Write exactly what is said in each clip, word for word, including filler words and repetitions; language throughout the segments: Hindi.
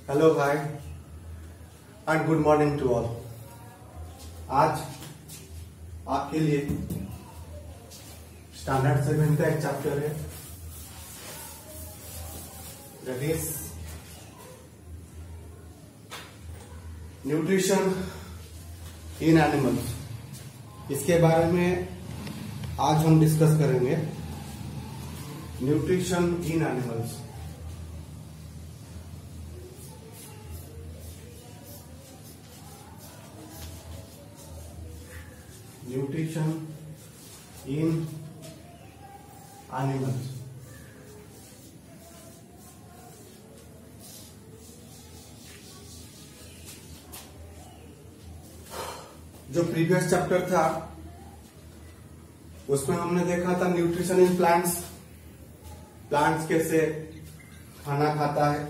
हेलो भाई and good morning to all. आज आपके लिए स्टैंडर्ड सेवन का एक चैप्टर है, that is nutrition in animals. इसके बारे में आज हम डिस्कस करेंगे। Nutrition in animals, nutrition in animals. जो प्रीवियस चैप्टर था उसमें हमने देखा था न्यूट्रिशन इन प्लांट्स, प्लांट्स कैसे खाना खाता है।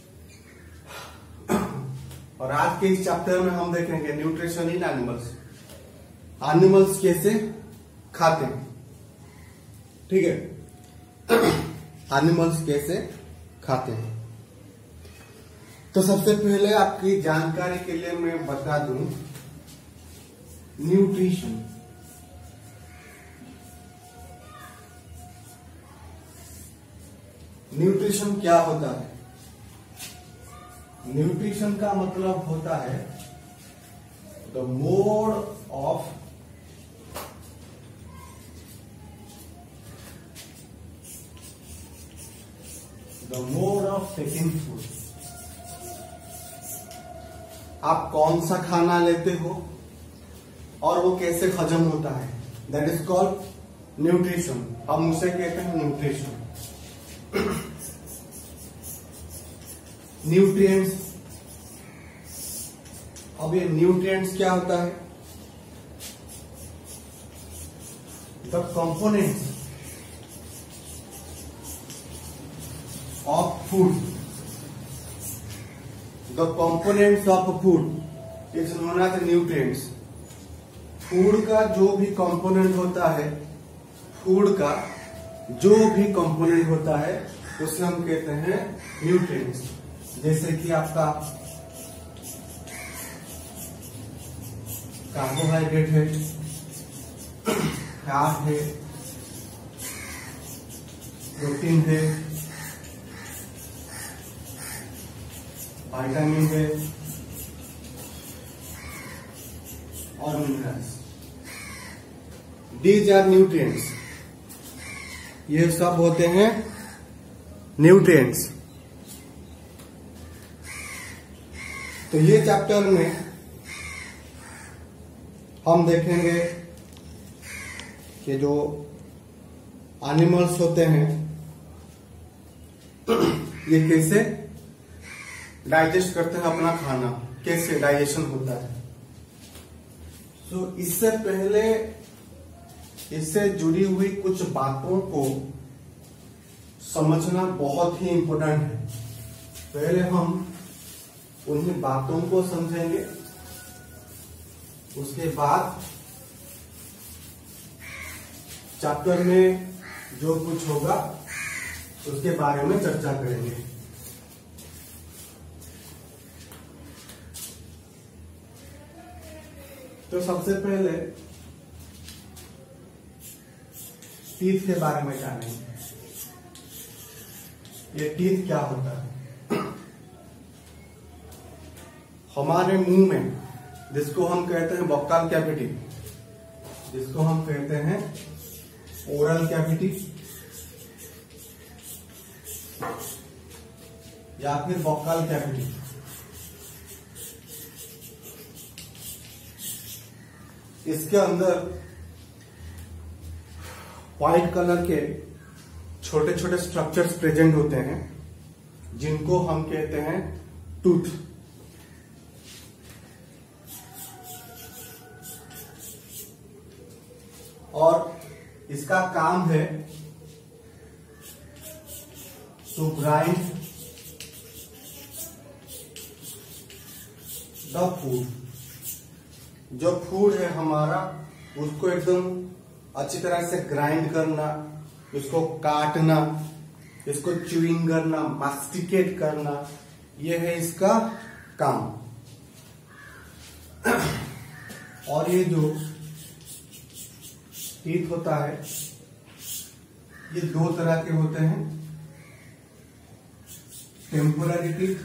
और आज के इस चैप्टर में हम देखेंगे न्यूट्रिशन इन एनिमल्स, एनिमल्स कैसे खाते हैं। ठीक है, एनिमल्स कैसे खाते हैं। तो सबसे पहले आपकी जानकारी के लिए मैं बता दूं, न्यूट्रिशन न्यूट्रिशन क्या होता है। न्यूट्रिशन का मतलब होता है the mode of the mode of taking food. आप कौन सा खाना लेते हो और वो कैसे हजम होता है, दैट इज कॉल्ड न्यूट्रिशन। हम उसे कहते हैं न्यूट्रिशन। न्यूट्रिएंट्स, अब ये न्यूट्रिएंट्स क्या होता है? The components of food, the components of food is known as nutrients। Food का जो भी कंपोनेंट होता है, फूड का जो भी कंपोनेंट होता है उसे हम कहते हैं न्यूट्रिएंट्स। जैसे कि आपका कार्बोहाइड्रेट है, फैट है, प्रोटीन है, विटामिन है और मिनरल्स। These are nutrients. ये सब होते हैं न्यूट्रिएंट्स। तो ये चैप्टर में हम देखेंगे कि जो एनिमल्स होते हैं ये कैसे डाइजेस्ट करते हैं अपना खाना, कैसे डाइजेशन होता है। तो so, इससे पहले इससे जुड़ी हुई कुछ बातों को समझना बहुत ही इंपॉर्टेंट है। पहले हम उन्हीं बातों को समझेंगे, उसके बाद चैप्टर में जो कुछ होगा उसके बारे में चर्चा करेंगे। तो सबसे पहले टीथ के बारे में जानेंगे। ये टीथ क्या होता है? हमारे मुंह में जिसको हम कहते हैं वोकल कैविटी, जिसको हम कहते हैं ओरल कैविटी या फिर वोकल कैविटी, इसके अंदर व्हाइट कलर के छोटे छोटे स्ट्रक्चर्स प्रेजेंट होते हैं जिनको हम कहते हैं टूथ। और इसका काम है टू ग्राइंड द फूड। जो फूड है हमारा उसको एकदम अच्छी तरह से ग्राइंड करना, इसको काटना, इसको च्यूइंग करना, मास्टिकेट करना, ये है इसका काम। और ये जो टीथ होता है ये दो तरह के होते हैं, टेम्पोररी टीथ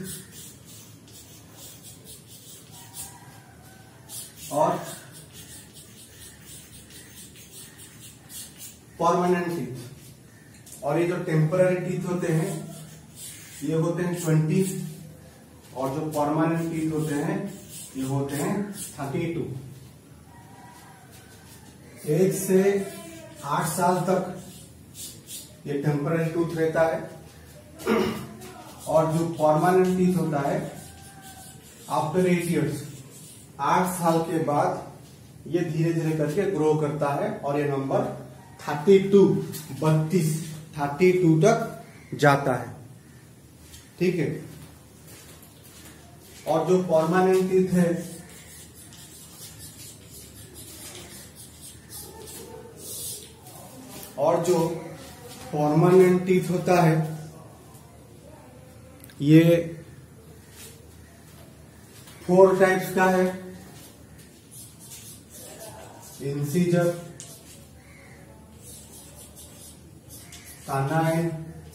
और परमानेंट टीथ। और ये जो टेम्पोररी टीथ होते हैं ये होते हैं ट्वेंटी, और जो परमानेंट टीथ होते हैं ये होते हैं थर्टी टू। एक से आठ साल तक ये टेम्पोररी टूथ रहता है, और जो परमानेंट टीथ होता है आफ्टर एट इयर्स, आठ साल के बाद ये धीरे धीरे करके ग्रो करता है और ये नंबर थर्टी टू बत्तीस थर्टी टू तक जाता है। ठीक है। और जो परमानेंट टीथ है और जो परमानेंट टीथ होता है ये फोर टाइप्स का है। Incisor, canine,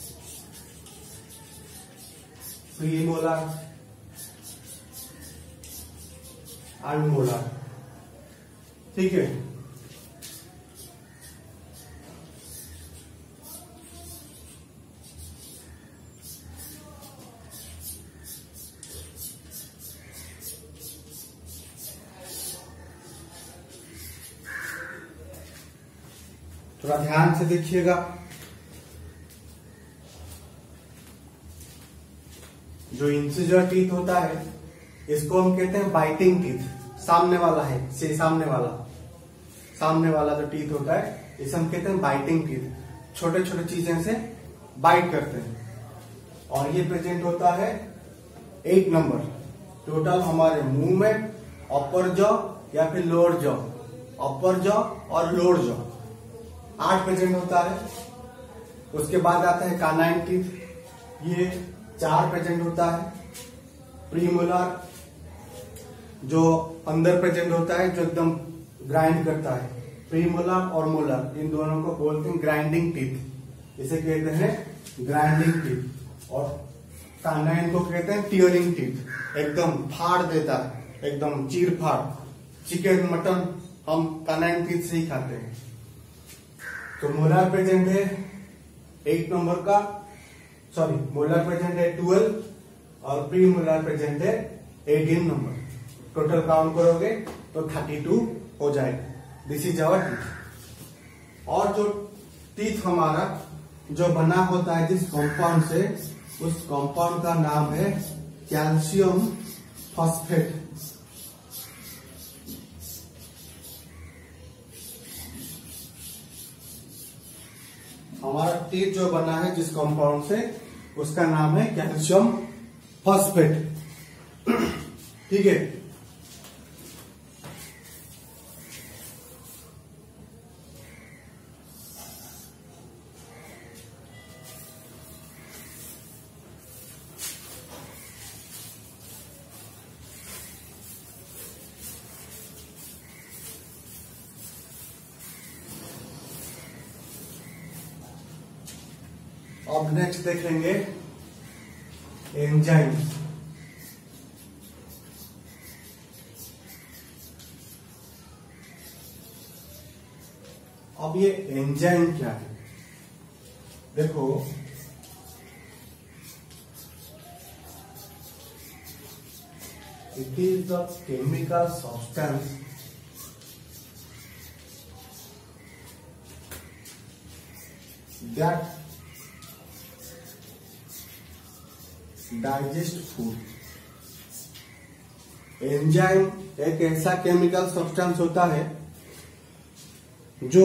premolar, and molar. ठीक है। थोड़ा ध्यान से देखिएगा। जो इंसिजर टीथ होता है इसको हम कहते हैं बाइटिंग टीथ। सामने वाला है से सामने वाला सामने वाला जो टीथ होता है इसे हम कहते हैं बाइटिंग टीथ। छोटे छोटे चीजें से बाइट करते हैं। और ये प्रेजेंट होता है एट नंबर टोटल हमारे मुंह में, अपर जॉ या फिर लोअर जॉ, अपर जॉ और लोअर जॉ आठ प्रेजेंट होता है। उसके बाद आता है कानाइन टीथ, ये चार प्रेजेंट होता है। प्रीमोलर जो अंदर प्रेजेंट होता है, जो एकदम ग्राइंड करता है। प्रीमोलर और मोलर इन दोनों को बोलते हैं ग्राइंडिंग टीथ, इसे कहते हैं ग्राइंडिंग टीथ। और कानाइन को कहते हैं टियरिंग टीथ, एकदम फाड़ देता है, एकदम चीर फाड़। चिकन मटन हम कानाइन टीथ से ही खाते हैं। तो मोलर प्रेजेंट है एट नंबर का, सॉरी मोलर प्रेजेंट है ट्वेल्व और प्री मोलर प्रेजेंट है एटीन नंबर। टोटल काउंट करोगे तो थर्टी टू हो जाएगा। This is our teeth. और जो टीथ हमारा जो बना होता है जिस कंपाउंड से, उस कंपाउंड का नाम है कैल्शियम फॉस्फेट। हमारा टीथ जो बना है जिस कंपाउंड से उसका नाम है कैल्शियम फॉस्फेट। ठीक है। अब नेक्स्ट देखेंगे एंजाइम्स। अब ये एंजाइम क्या है? देखो it is the chemical substance that digest food. Enzyme एक ऐसा केमिकल सब्सटेंस होता है जो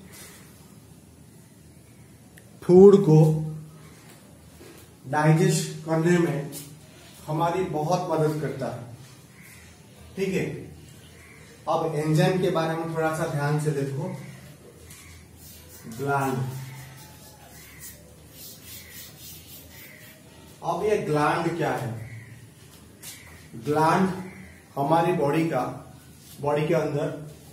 फूड को डाइजेस्ट करने में हमारी बहुत मदद करता है। ठीक है। अब एंजाइम के बारे में थोड़ा सा ध्यान से देखो। ग्लैंड, अब ये ग्लैंड क्या है? ग्लैंड हमारी बॉडी का बॉडी के अंदर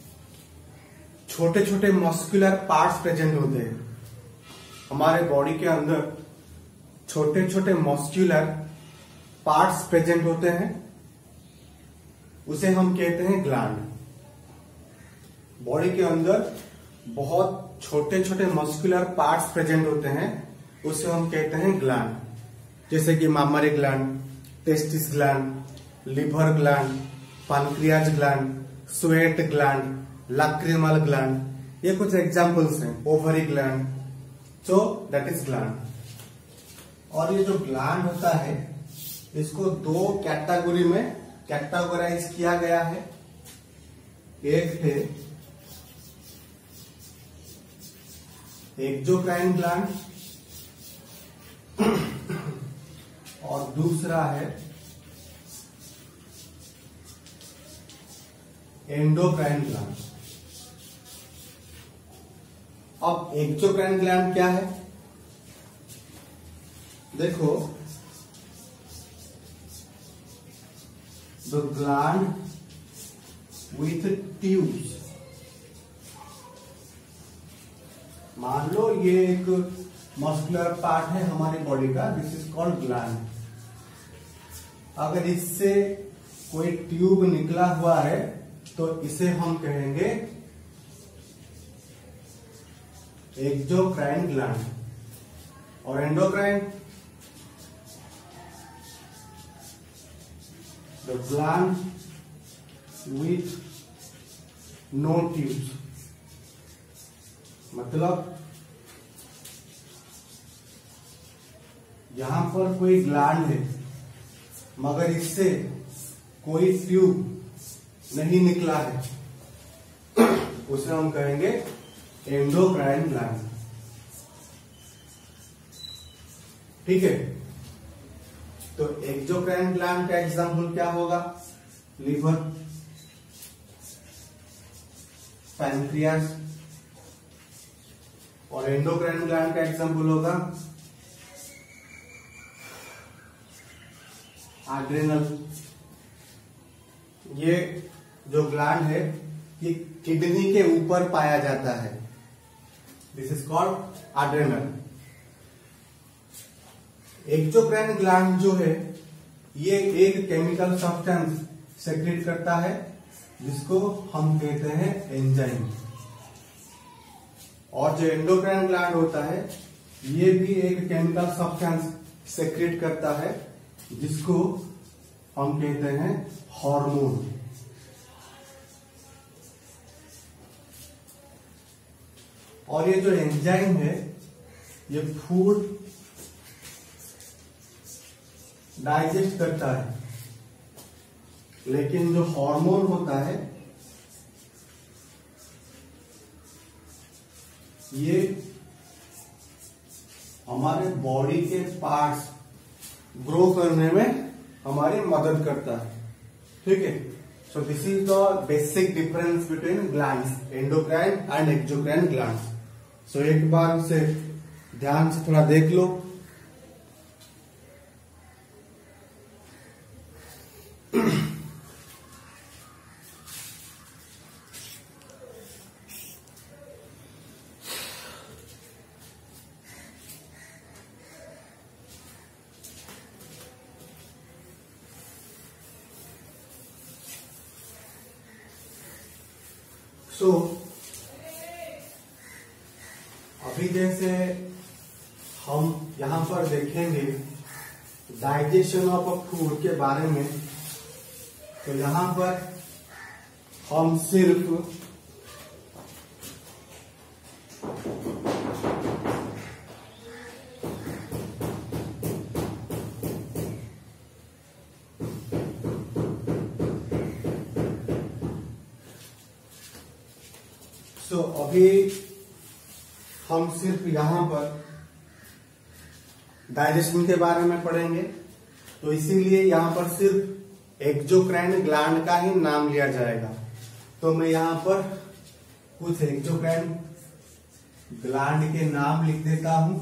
छोटे छोटे मस्कुलर पार्ट्स प्रेजेंट होते हैं। हमारे बॉडी के अंदर छोटे छोटे मस्कुलर पार्ट्स प्रेजेंट होते हैं, उसे हम कहते हैं ग्लैंड। बॉडी के अंदर बहुत छोटे छोटे मस्कुलर पार्ट्स प्रेजेंट होते हैं, उसे हम कहते हैं ग्लैंड। जैसे कि mammary gland, testis gland, liver gland, pancreas gland, sweat gland, lacrimal gland, ये कुछ एग्जांपल्स हैं। Ovary gland, so that is gland. और ये जो ग्लैंड होता है इसको दो कैटेगरी में कैटेगराइज किया गया है। एक है एक्सोक्राइन ग्लैंड और दूसरा है एंडोक्राइन ग्लैंड। अब एक्सोक्राइन ग्लैंड क्या है? देखो, द ग्लैंड विथ ट्यूब्स। मान लो ये एक मस्कुलर पार्ट है हमारी बॉडी का, दिस इज कॉल्ड ग्लैंड। अगर इससे कोई ट्यूब निकला हुआ है तो इसे हम कहेंगे एक्सोक्राइन ग्लैंड। और endocrine, the gland with no tubes. मतलब यहां पर कोई ग्लैंड है मगर इससे कोई ट्यूब नहीं निकला है, उसे हम कहेंगे एंडोक्राइन ग्लैंड। ठीक है, तो एक्सोक्राइन ग्लैंड का एग्जांपल क्या होगा? Liver, pancreas. और एंडोक्राइन ग्लैंड का एग्जांपल होगा एड्रेनल। ये जो ग्लैंड है ये किडनी के ऊपर पाया जाता है, this is called adrenal. Exocrine gland जो है ये एक केमिकल सब्सटेंस सेक्रेट करता है जिसको हम कहते हैं एंजाइम। और जो एंडोक्राइन ग्लैंड होता है ये भी एक केमिकल सब्सटेंस सेक्रेट करता है जिसको हम कहते हैं हार्मोन। और ये जो एंजाइम है ये फूड डाइजेस्ट करता है, लेकिन जो हार्मोन होता है ये हमारे बॉडी के पार्ट्स ग्रो करने में हमारी मदद करता है। ठीक है, so this is the basic difference between glands, endocrine and exocrine glands. So एक बार से ध्यान से थोड़ा देख लो। सो so, अभी जैसे हम यहां पर देखेंगे डाइजेशन ऑफ अ फूड के बारे में, तो यहां पर हम सिर्फ तो अभी हम सिर्फ यहां पर डाइजेशन के बारे में पढ़ेंगे, तो इसीलिए यहां पर सिर्फ एक्सोक्राइन ग्लैंड का ही नाम लिया जाएगा। तो मैं यहां पर कुछ एक्सोक्राइन ग्लैंड के नाम लिख देता हूं।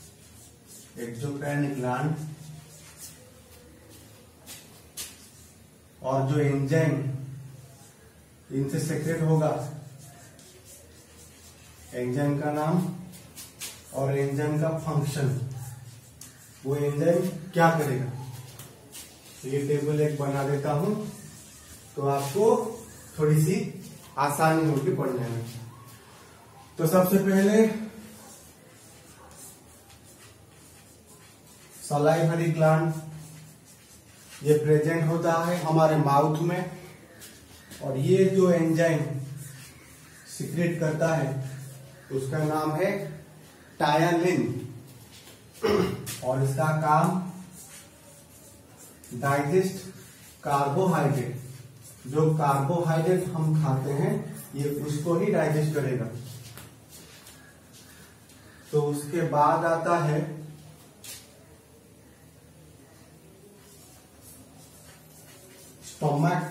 एक्सोक्राइन ग्लैंड, और जो एंजाइम इनसे सेक्रेट होगा, एंजाइम का नाम और एंजाइम का फंक्शन, वो एंजाइम क्या करेगा। ये टेबल एक बना देता हूं तो आपको थोड़ी सी आसानी होगी पढ़ने में। तो सबसे पहले सलाइवरी ग्लैंड, ये प्रेजेंट होता है हमारे माउथ में, और ये जो एंजाइम सीक्रेट करता है उसका नाम है टायलिन, और इसका काम डाइजेस्ट कार्बोहाइड्रेट, जो कार्बोहाइड्रेट हम खाते हैं ये उसको ही डाइजेस्ट करेगा। तो उसके बाद आता है स्टोमक।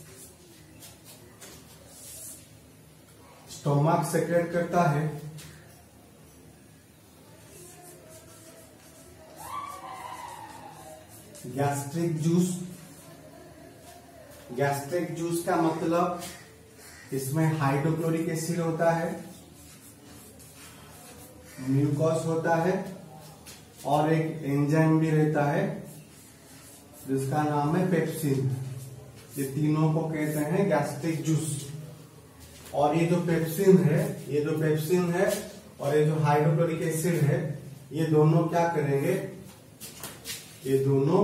स्टोमक सेक्रेट करता है गैस्ट्रिक जूस। गैस्ट्रिक जूस का मतलब इसमें हाइड्रोक्लोरिक एसिड होता है, म्यूकस होता है, और एक एंजाइम भी रहता है जिसका नाम है पेप्सिन। ये तीनों को कहते हैं गैस्ट्रिक जूस। और ये जो पेप्सिन है, ये जो पेप्सिन है और ये जो हाइड्रोक्लोरिक एसिड है, ये दोनों क्या करेंगे, ये दोनों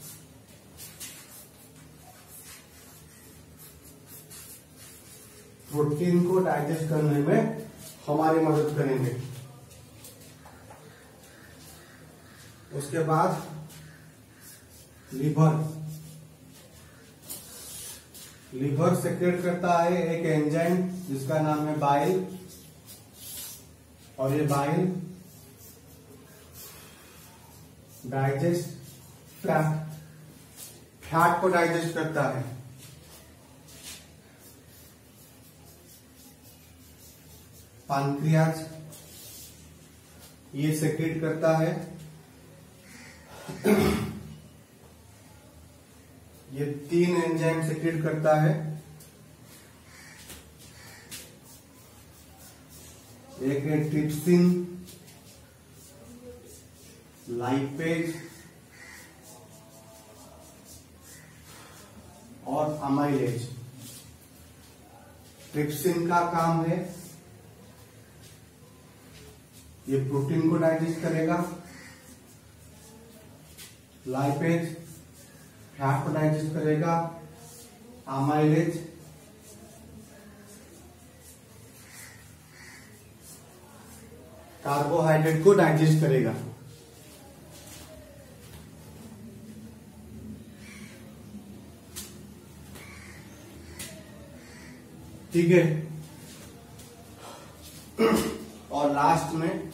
प्रोटीन को डाइजेस्ट करने में हमारी मदद करेंगे। उसके बाद लीवर। लीवर सेक्रेट करता है एक एंजाइम जिसका नाम है बाइल, और ये बाइल डाइजेस्ट फैट, फैट को डाइजेस्ट करता है। पैंक्रियाज, ये सेक्रेट करता है ये तीन एंजाइम सेक्रेट करता है, एक है ट्रिप्सिन, लाइपेज और अमाइलेज। ट्रिप्सिन का काम है ये प्रोटीन को डाइजेस्ट करेगा, लाइपेज फैट को डाइजेस्ट करेगा, अमाइलेज कार्बोहाइड्रेट को डाइजेस्ट करेगा। ठीक है। और लास्ट में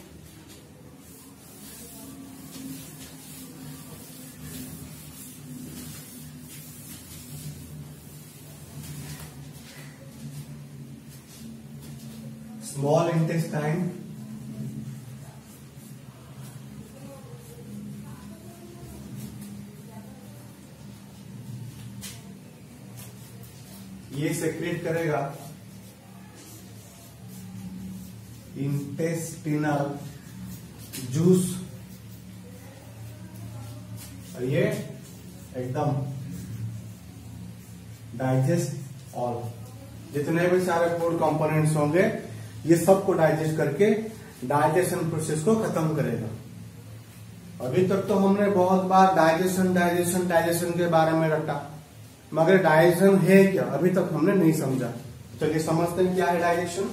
स्मॉल इंटेस्टाइन, ये सेक्रेट करेगा इंटेस्टिनल जूस, और ये एकदम डाइजेस्ट ऑल, जितने भी सारे फूड कंपोनेंट्स होंगे ये सबको डाइजेस्ट करके डाइजेशन प्रोसेस को खत्म करेगा। अभी तक तो हमने बहुत बार डाइजेशन डाइजेशन डाइजेशन के बारे में रटा, मगर डाइजेशन है क्या अभी तक हमने नहीं समझा। चलिए समझते हैं क्या है digestion.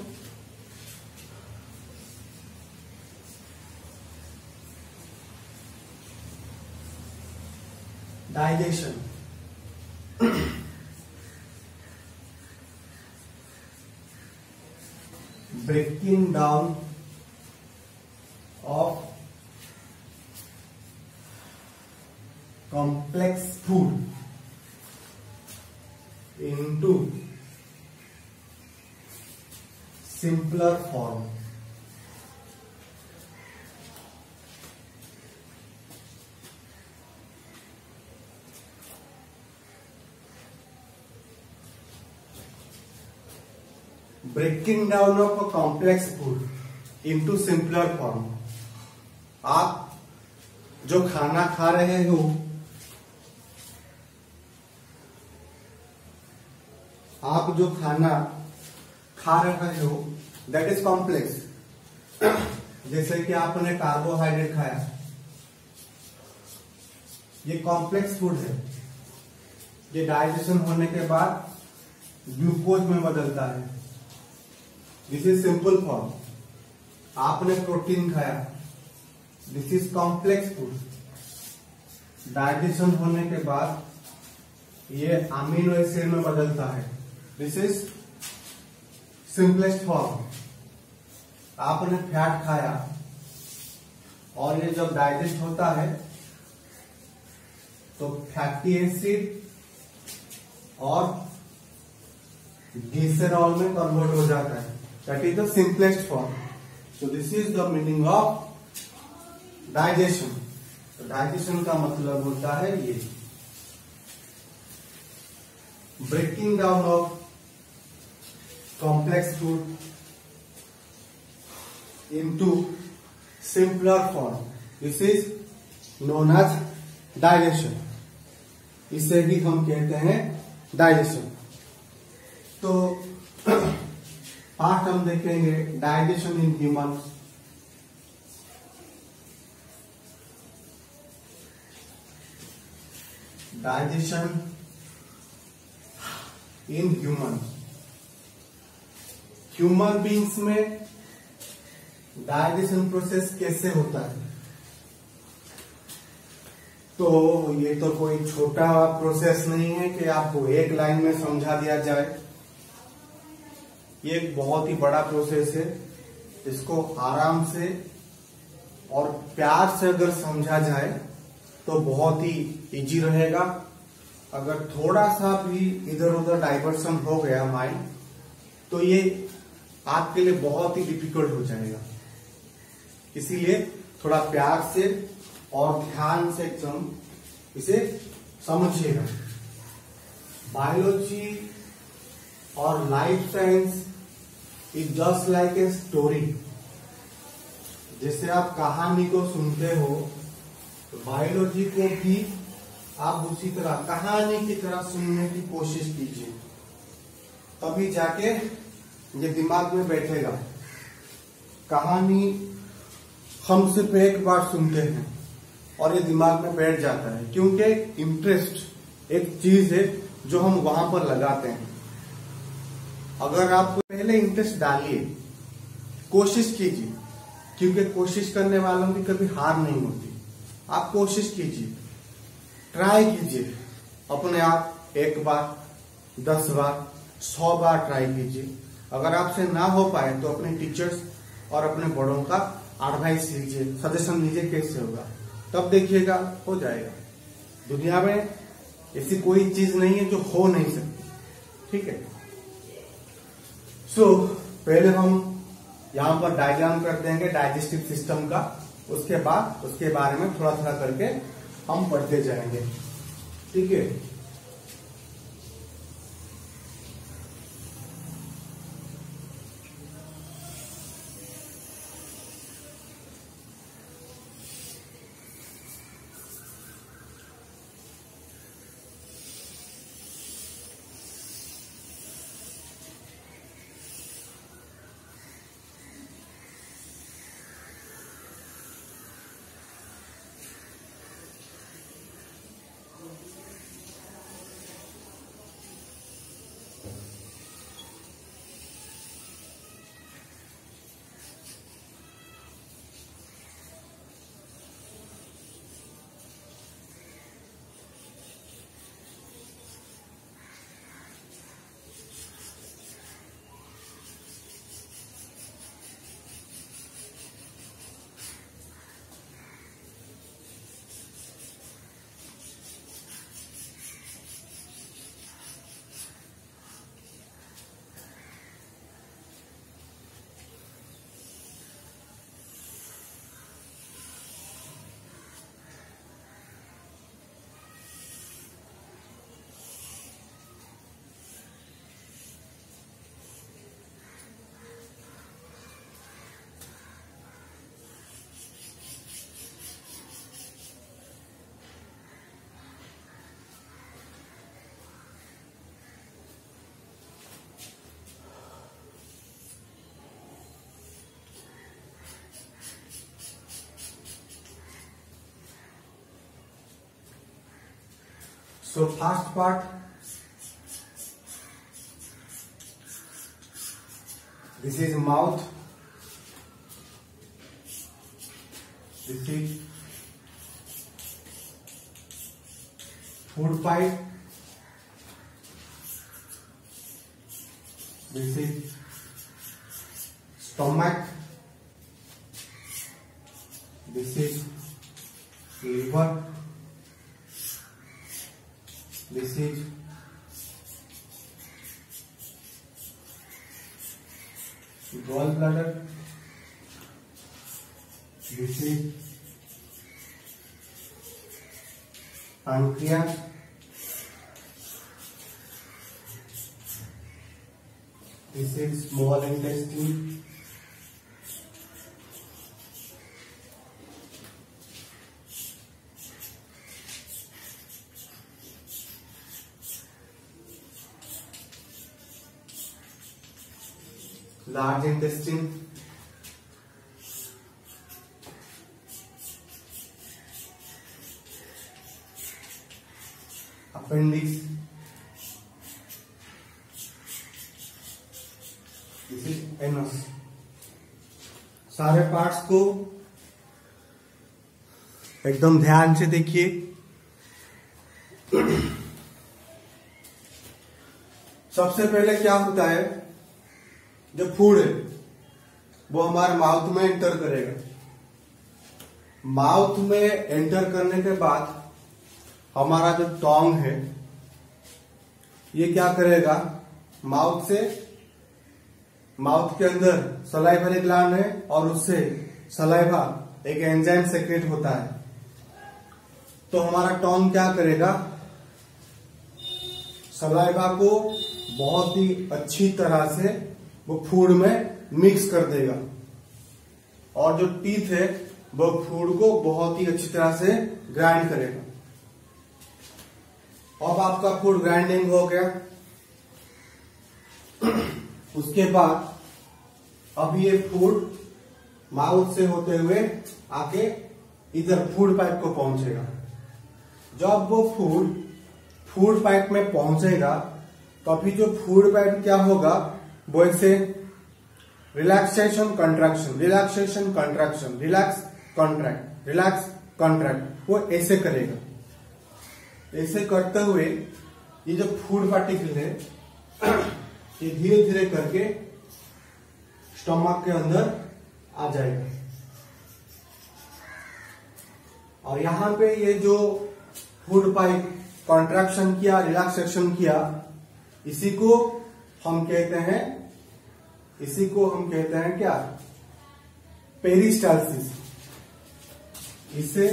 Digestion breaking down of complex food into simpler form. Breaking down of a complex food into simpler form. आप जो खाना खा रहे हो, आप जो खाना खा रहे हो दैट इज कॉम्प्लेक्स। जैसे कि आपने कार्बोहाइड्रेट खाया, ये कॉम्प्लेक्स फूड है। ये डाइजेशन होने के बाद ग्लूकोज में बदलता है। This is simple form. आपने प्रोटीन खाया, this is complex food. Digestion होने के बाद ये अमीनो एसिड में बदलता है। This is simplest form. आपने फैट खाया और ये जब डाइजेस्ट होता है तो फैटी एसिड और ग्लिसरॉल में कन्वर्ट हो जाता है। That is the simplest form. So this is the meaning of digestion. तो डाइजेशन का मतलब होता है ये breaking down of complex food into simpler form. This is known as digestion. इसे भी हम कहते हैं डाइजेशन। तो पार्ट हम देखेंगे digestion in humans. Digestion in humans. Human beings में डाइजेशन प्रोसेस कैसे होता है? तो ये तो कोई छोटा प्रोसेस नहीं है कि आपको एक लाइन में समझा दिया जाए। ये एक बहुत ही बड़ा प्रोसेस है। इसको आराम से और प्यार से अगर समझा जाए तो बहुत ही इजी रहेगा। अगर थोड़ा सा भी इधर उधर डाइवर्सन हो गया माइंड, तो ये आपके लिए बहुत ही डिफिकल्ट हो जाएगा। इसीलिए थोड़ा प्यार से और ध्यान से एकदम इसे समझिएगा। बायोलॉजी और life science is just like a story. जैसे आप कहानी को सुनते हो, तो बायोलॉजी को भी आप उसी तरह कहानी की तरह सुनने की कोशिश कीजिए, तभी जाके ये दिमाग में बैठेगा। कहानी हम सिर्फ एक बार सुनते हैं और ये दिमाग में बैठ जाता है, क्योंकि इंटरेस्ट एक चीज है जो हम वहां पर लगाते हैं। अगर आप पहले इंटरेस्ट डालिए, कोशिश कीजिए, क्योंकि कोशिश करने वालों की कभी हार नहीं होती। आप कोशिश कीजिए, ट्राई कीजिए अपने आप। एक बार, दस बार, सौ बार ट्राई कीजिए। अगर आपसे ना हो पाए तो अपने टीचर्स और अपने बड़ों का एडवाइस लीजिए, सजेशन लीजिए कैसे होगा, तब देखिएगा हो जाएगा। दुनिया में ऐसी कोई चीज नहीं है जो हो नहीं सकती। ठीक है। सो so, पहले हम यहां पर डायग्राम कर देंगे डाइजेस्टिव सिस्टम का। उसके बाद उसके बारे में थोड़ा थोड़ा करके हम पढ़ते जाएंगे। ठीक है। So first part, this is mouth, this is food pipe, this is stomach, this is liver, this is gallbladder, this is pancreas, this is small intestine, large intestine, appendix, this is anus. सारे पार्ट्स को एकदम ध्यान से देखिए। सबसे पहले क्या होता है, जो फूड है वो हमारे माउथ में एंटर करेगा। माउथ में एंटर करने के बाद हमारा जो टोंग है ये क्या करेगा, माउथ से माउथ के अंदर सलाइवरी ग्लैंड है और उससे सलाइवा एक एंजाइम सेक्रेट होता है। तो हमारा टोंग क्या करेगा, सलाइवा को बहुत ही अच्छी तरह से वो फूड में मिक्स कर देगा और जो टीथ है वो फूड को बहुत ही अच्छी तरह से ग्राइंड करेगा। अब आपका फूड ग्राइंडिंग हो गया, उसके बाद अब ये फूड माउथ से होते हुए आके इधर फूड पाइप को पहुंचेगा। जब वो फूड फूड पाइप में पहुंचेगा तो अभी जो फूड पाइप क्या होगा, वो ऐसे relaxation contraction relaxation contraction relax contract relax contract वो ऐसे करेगा। ऐसे करते हुए ये जो फूड पार्टिकल है ये धीरे धीरे करके स्टमक के अंदर आ जाएगा और यहां पे ये जो फूड पाइप कॉन्ट्रैक्शन किया, रिलैक्सेशन किया, इसी को हम कहते हैं इसी को हम कहते हैं क्या, पेरिस्टाल्सिस। इसे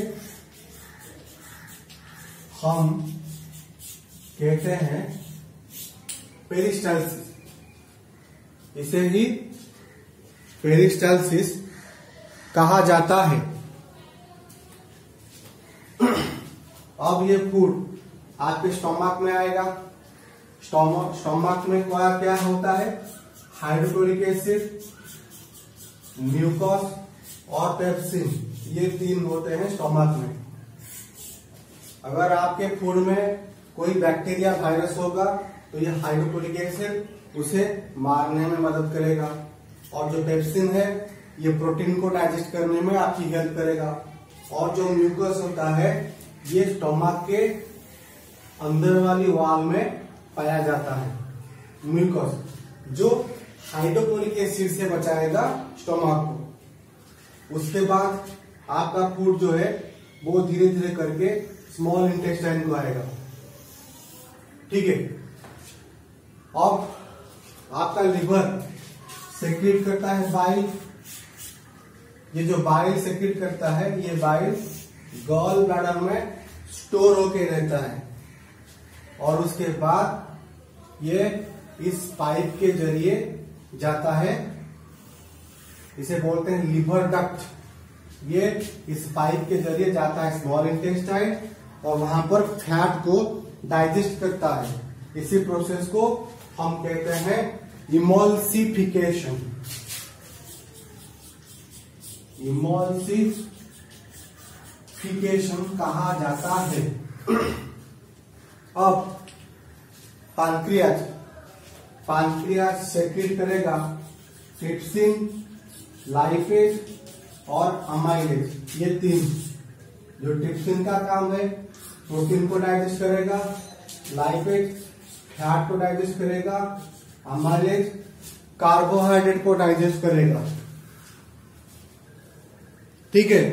हम कहते हैं पेरिस्टाल्सिस। इसे ही पेरिस्टाल्सिस कहा जाता है। अब ये फूड आपके स्टोमक में आएगा। स्टोमक स्टोमक में क्या क्या होता है, हाइड्रोक्लोरिक एसिड, म्यूकस और पेप्सिन, ये तीन होते हैं स्टोमक में। अगर आपके फूड में कोई बैक्टीरिया वायरस होगा तो ये हाइड्रोक्लोरिक एसिड उसे मारने में मदद करेगा और जो पेप्सिन है ये प्रोटीन को डाइजेस्ट करने में आपकी हेल्प करेगा और जो म्यूकस होता है ये स्टोमक के अंदर वाली वॉल में पाया जाता है। म्यूकस जो हाइड्रोक्लोरिक एसिड से बचाएगा स्टोमक को। उसके बाद आपका फूड जो है वो धीरे धीरे करके स्मॉल इंटेस्टाइन को आएगा। ठीक है, अब आपका लिवर सेक्रेट करता है बाइल। ये जो बाइल सेक्रेट करता है ये बाइल गॉल ब्लैडर में स्टोर होके रहता है और उसके बाद ये इस पाइप के जरिए जाता है, इसे बोलते हैं लिवर डक्ट। ये इस पाइप के जरिए जाता है स्मॉल इंटेस्टाइन और वहां पर फैट को डाइजेस्ट करता है। इसी प्रोसेस को हम कहते हैं इमोल्सिफिकेशन। इमोल्सिफिकेशन कहा जाता है। अब पानक्रियाज पानक्रियाज सेक्रेट करेगा ट्रिप्सिन, लाइपेज और अमाइलेज, ये तीन। जो ट्रिप्सिन का काम है प्रोटीन को डाइजेस्ट करेगा, लाइपेज फैट को डाइजेस्ट करेगा, अमाइलेज कार्बोहाइड्रेट को डाइजेस्ट करेगा। ठीक है,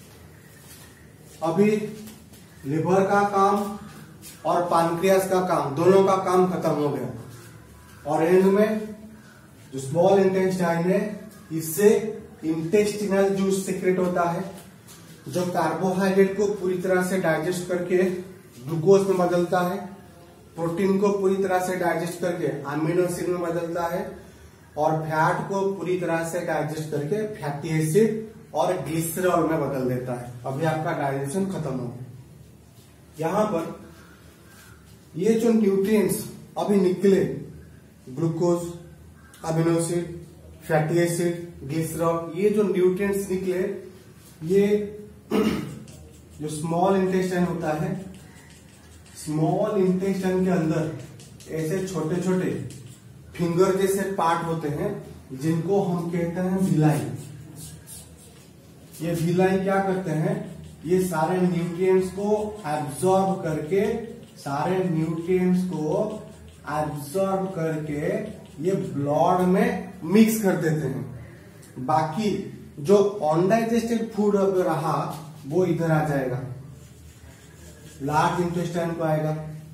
अभी लिवर का काम और पानक्रियास का काम, दोनों का काम खत्म हो गया। और एंड में जो स्मॉल इंटेस्टाइन है, इससे इंटेस्टिनल जूस सीक्रेट होता है, जो कार्बोहाइड्रेट को पूरी तरह से डाइजेस्ट करके ग्लूकोज में बदलता है, प्रोटीन को पूरी तरह से डाइजेस्ट करके अमीनो एसिड में बदलता है, और फैट को पूरी तरह से डाइजेस्ट करके फैटी एसिड और ग्लिसरॉल में बदल देता है। अभी आपका डाइजेशन खत्म हो गया। यहां पर ये जो न्यूट्रिएंट्स अभी निकले, glucose, amino acid, fatty acid, glycerol, ये जो न्यूट्रिएंट्स निकले, ये जो स्मॉल इंटेस्टाइन होता है, स्मॉल इंटेस्टाइन के अंदर ऐसे छोटे छोटे फिंगर जैसे पार्ट होते हैं, जिनको हम कहते हैं विलाई। ये विलाई क्या करते हैं, ये सारे न्यूट्रिएंट्स को एब्जॉर्ब करके सारे न्यूट्रिएंट्स को एब्जॉर्ब करके ये ब्लड में मिक्स कर देते हैं। बाकी जो अनडाइजेस्टेड फूड रहा वो इधर आ जाएगा, लार्ज इंटेस्टाइन को आएगा।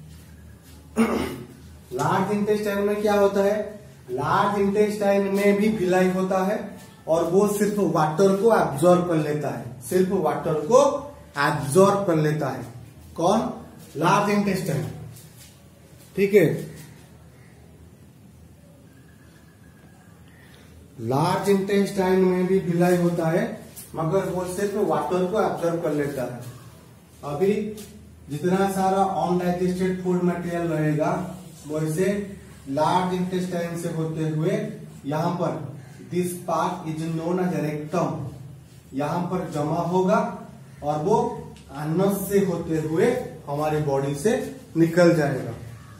लार्ज इंटेस्टाइन में क्या होता है, लार्ज इंटेस्टाइन में भी विलाई होता है, और वो सिर्फ वाटर को एब्जॉर्ब कर लेता है, सिर्फ वाटर को एब्जॉर्ब कर लेता है। कौन? Large intestine. ठीक है, लार्ज इंटेस्टाइन में भी विलाई होता है, मगर वो सिर्फ वाटर को एब्जॉर्ब कर लेता है। अभी जितना सारा अनडाइजेस्टेड फूड मटेरियल रहेगा, वो इसे लार्ज इंटेस्टाइन से होते हुए यहाँ पर this part is known as rectum, यहाँ पर जमा होगा, और वो अनस से होते हुए हमारी बॉडी से निकल जाएगा।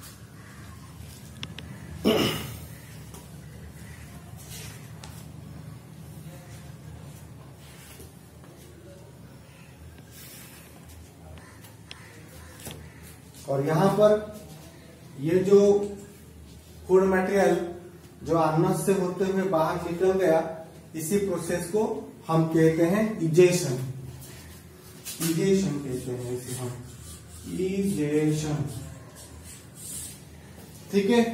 और यहां पर ये जो फूड मटेरियल जो अनस से होते हुए बाहर निकल गया, इसी प्रोसेस को हम कहते हैं इजेशन। इजेशन कहते हैं इसे हम, इजेशन। ठीक है,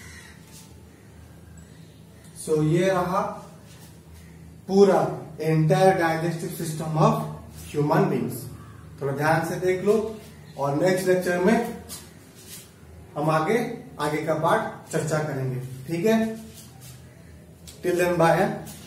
सो ये रहा पूरा entire digestive system of human beings. थोड़ा ध्यान से देख लो, और नेक्स्ट लेक्चर में हम आगे आगे का पार्ट चर्चा करेंगे। ठीक है, टिल देन बाय।